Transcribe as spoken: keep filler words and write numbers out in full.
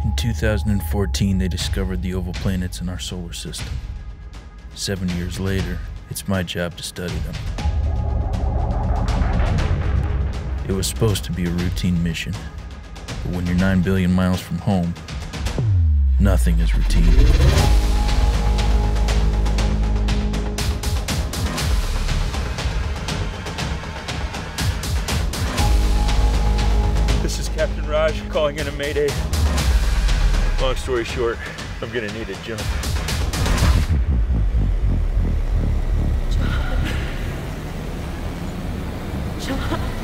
In two thousand fourteen, they discovered the oval planets in our solar system. Seven years later, it's my job to study them. It was supposed to be a routine mission, but when you're nine billion miles from home, nothing is routine. This is Captain Raj calling in a mayday. Long story short, I'm gonna need a jump. John. John.